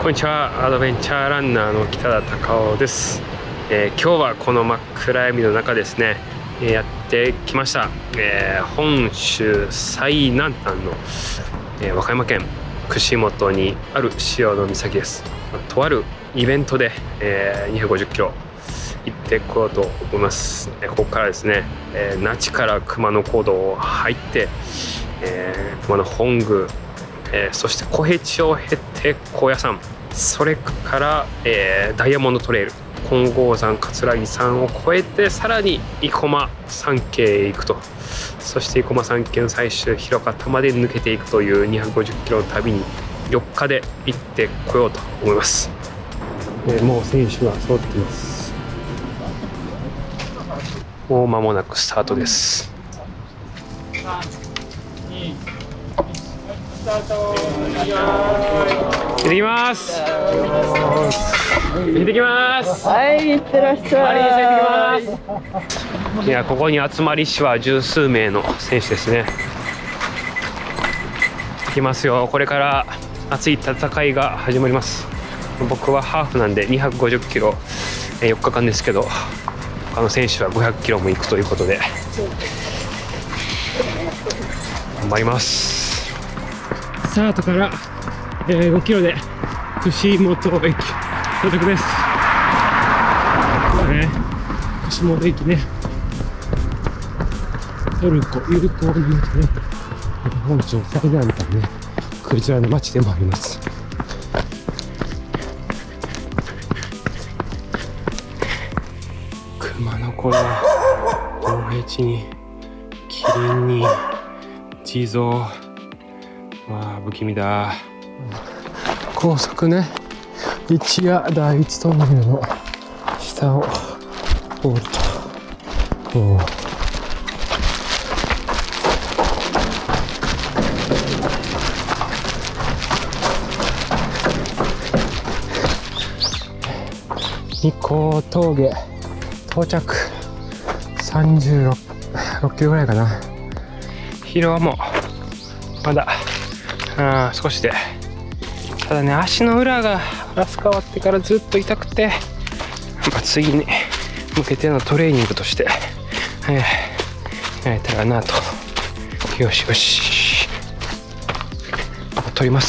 こんにちは。アドベンチャーランナーの北田隆夫です。今日はこの真っ暗闇の中ですね、やってきました。本州最南端の、和歌山県串本にある潮の岬です。とあるイベントで、250キロ行ってこようと思います。ここからですね、那智から熊野古道を入って、熊野本宮、そして小平地を経て高野山、それから、ダイヤモンドトレイル、金剛山、葛城山を越えてさらに生駒山系へ行くと、そして生駒山系の最終広方まで抜けていくという250キロの旅に4日で行ってこようと思います。もう選手は揃っています。もう間もなくスタートです。行ってきます。行ってきます。 はい、行ってらっしゃい。 いや、ここに集まりしは十数名の選手ですね。行きますよ。これから熱い戦いが始まります。僕はハーフなんで250キロ4日間ですけど、他の選手は500キロも行くということで頑張ります。スタートから、5キロで串本駅到着です。串本駅ね、トルコ友好に言うとね、本州最南端ね、クジラの町でもあります。熊野古道、大平地にキリンに地蔵、わあ不気味だ。高速ね、一夜第一トンネルの下を通ると、日光峠到着。36キロぐらいかな。疲労はもうまだ少しで、ただね、足の裏がラス変わってからずっと痛くて、次に向けてのトレーニングとして、やれたらなと。よしよし、取ります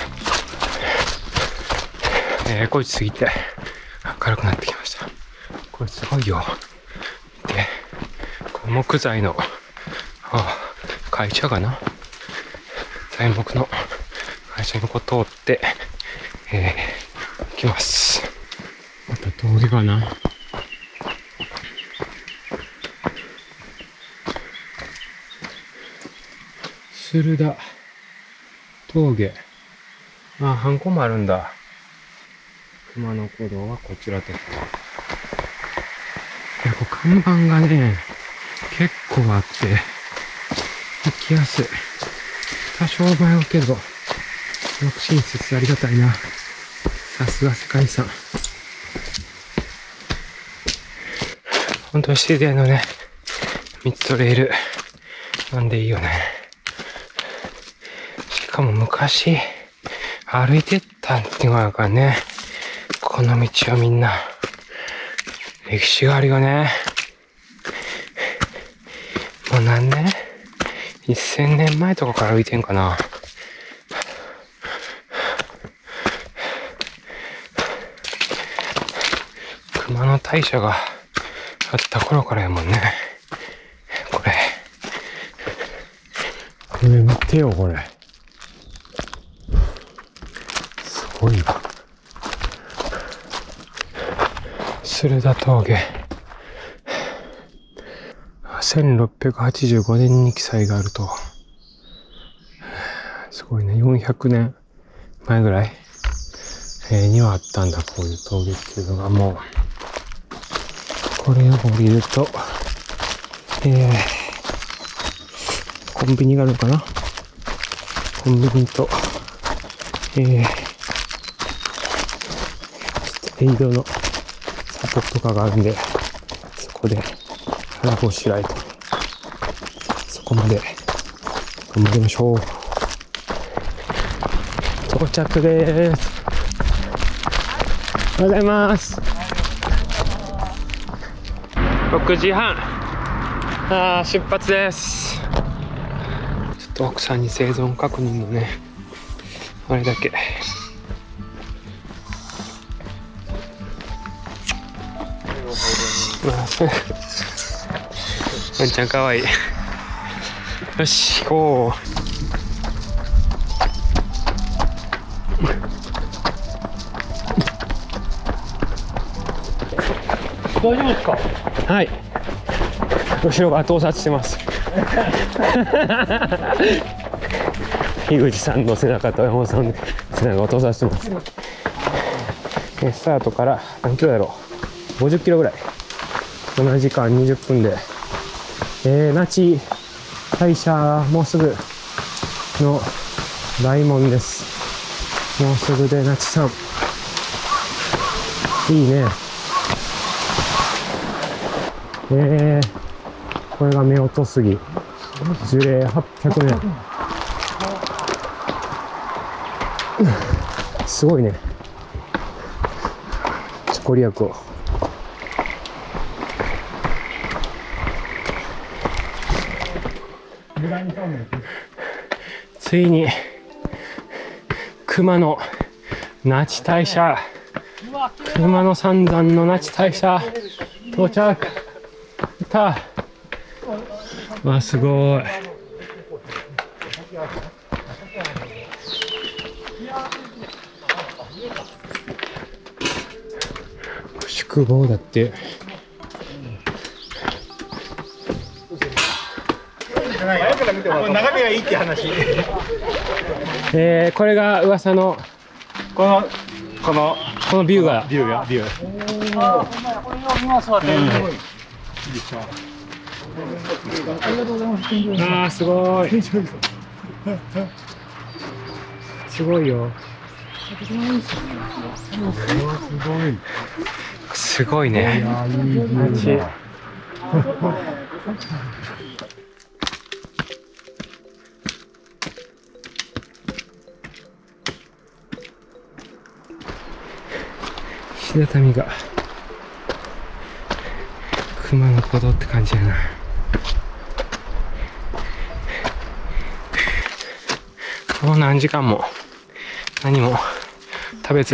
。5時過ぎて明るくなってきました。これすごいよ。で、この木材の会社かな、材木の会社の子通って行きます。また峠かな。駿田峠、ハンコもあるんだ。熊野古道はこちらと。看板がね結構あって行きやすい。多少迷うけど親切でありがたいな。さすが世界遺産。本当に自然のね道トレイルなんでいいよね。しかも昔歩いてったっていうのがあるからね、この道はみんな歴史があるよね。もう何年？1000年前とかから歩いてんかな。熊野大社があった頃からやもんね。これ見てよ、これすごいわ。駿田峠、1685年に記載があると。すごいね、400年前ぐらい、にはあったんだ、こういう峠っていうのが。もうこれを降りると、コンビニがあるのかな。コンビニと、エイドのサポートとかがあるんで、そこで腹ごしらえと、そこまで頑張りましょう。到着です。 おはようございます。6時半。出発です。ちょっと奥さんに生存確認のね、あれだけ。ワンちゃんかわいい。よし、行こう。 大丈夫ですか？ はい。後ろが盗撮してます。樋口さんの背中と山本さんの背中を盗撮してます。スタートから何キロだろう。50キロぐらい。7時間20分で。那智大社もうすぐの大門です。もうすぐで那智さん。いいね。これが夫婦杉。樹齢800年。すごいね。ご利益を。ついに熊野那智大社、熊野三山の那智大社到着。やった。わ、すごい。宿坊だって。 眺めがいいって話。 これが噂のこのビューが。ああ、すごい。すごいよ。すごいね。石畳が熊野古道って感じやな。もう何時間も何も食べず、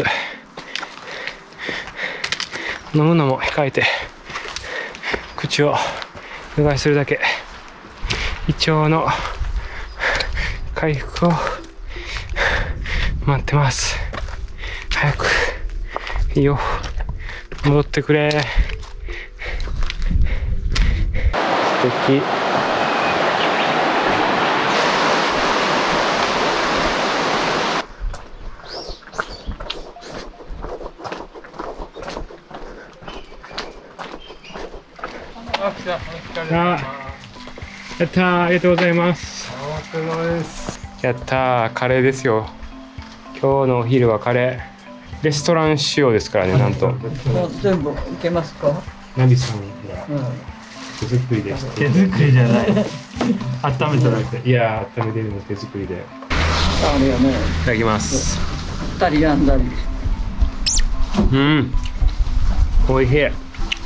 飲むのも控えて口をうがいするだけ。胃腸の回復を待ってます。早くいいよ、戻ってくれ。素敵。やったー、ありがとうございます。お疲れ様です。やったー、カレーですよ。今日のお昼はカレー。レストラン仕様ですからね、なんと。 もう全部いけますか？ ナビさんが手作りでした。 手作りじゃない。温めただけ。 いやー、温めてるの手作りで。 あれやね。 いただきます。 二人やんだり。 うん。おいしい。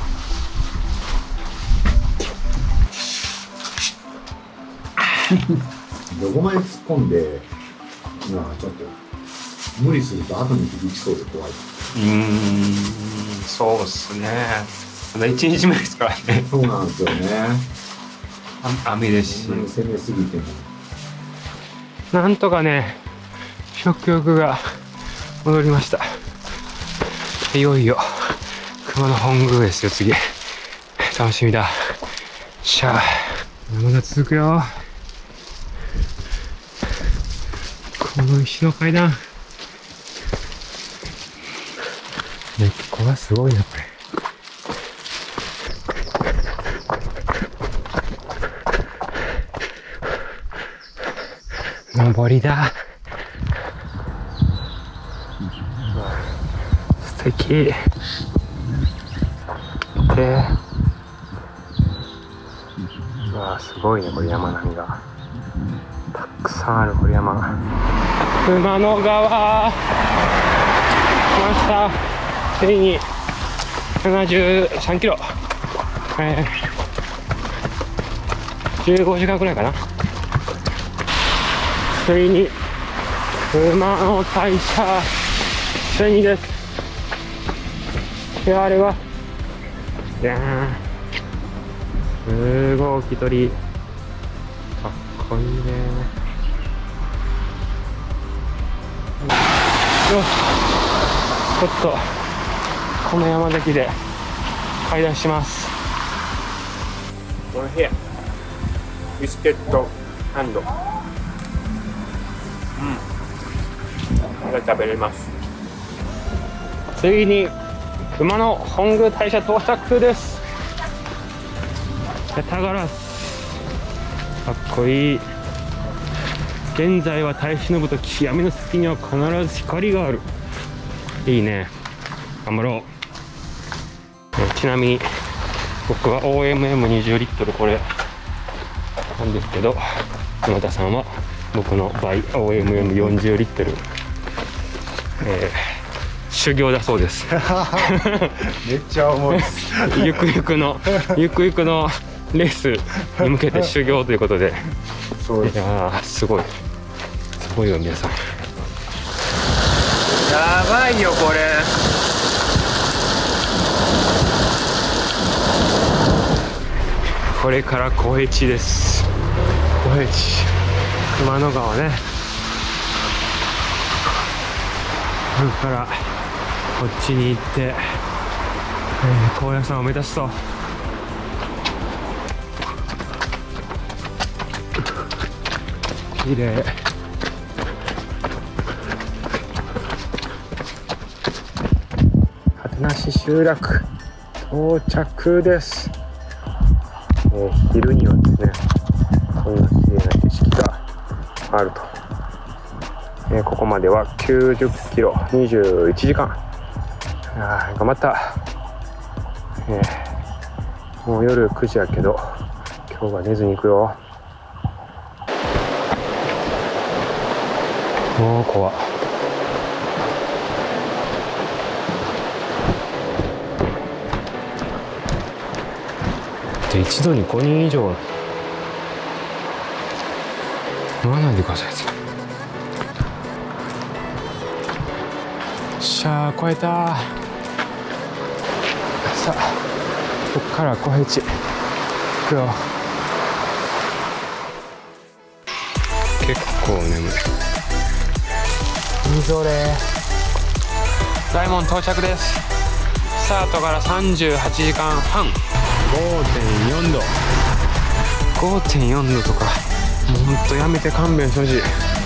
どこまで突っ込んで、まあちょっと無理すると後に響きそうで怖い。 そうっすね。まだ1日目ですからね。 そうなんですよね。 雨ですし。 攻めすぎても。 なんとかね、食欲が戻りました。いよいよ熊野本宮ですよ、次。楽しみだ。しゃあ、まだ続くよ。この石の階段。根っこがすごいな、これ。登りだ。素敵。で、うわあ、すごいね、これ山並みが。たくさんある、これ山が。熊野川。来ました。 ついに73キロ、15時間くらいかな。ついに熊野大社ついにです。いや、あれはいやー、すごい大きい鳥、かっこいいね。よし、ちょっとこの山崎で階段します。この部屋ビスケットサンド、これ食べれます。ついに熊野本宮大社到着です。タガラスかっこいい。現在は耐え忍ぶとき、闇の先には必ず光がある。いいね、頑張ろう。ちなみに僕は OMM20 リットルこれなんですけど、沼田さんは僕の倍 OMM40 リットル、修行だそうです。 めっちゃ重いです。 ゆくゆくのレースに向けて修行ということで。 そうです。 いやー、すごいよ皆さん。やばいよこれ。これから小平地です。小平地、熊野川ね。これからこっちに行って、高野山を目指すと。綺麗。片無集落到着です。昼にはですね、こんな綺麗な景色があると。ここまでは90キロ、21時間。頑張った。もう夜9時やけど、今日は寝ずに行くよ。もう怖っ。一度に5人以上乗らないでください。しゃあ、越えた。さあ、ここから小平地行くよ。結構眠い。みぞれ。大門到着です。スタートから38時間半。5.4 度とか、もうほんとやめて勘弁してほしい。